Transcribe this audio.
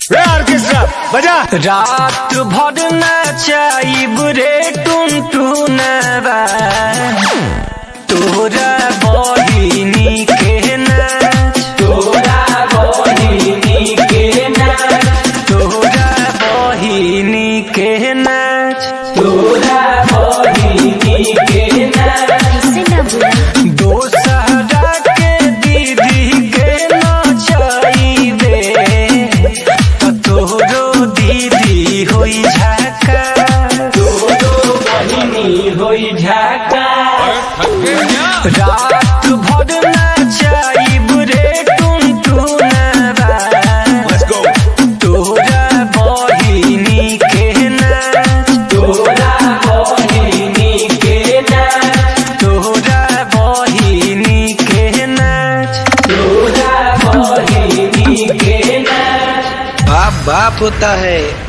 Orchestra बजा। रात भर नचाइब रे टुनटुनवा तोरा बहिनी के नाच, तोरा बहिनी के नाच, तोरा बहिनी के नाच, तोरा बहिनी के नाच। दोसरा के दीदी के नचाइबे तो तोरो दीदी होई झाका, तोरो बहिनी होई झाका। रात भर नचाइब रे टुनटुनवा तोरा बहिनी के नाच, तोरा बहिनी के नाच, तोरा बहिनी के नाच, तोरा बहिनी के नाच। बाप बाप होता है।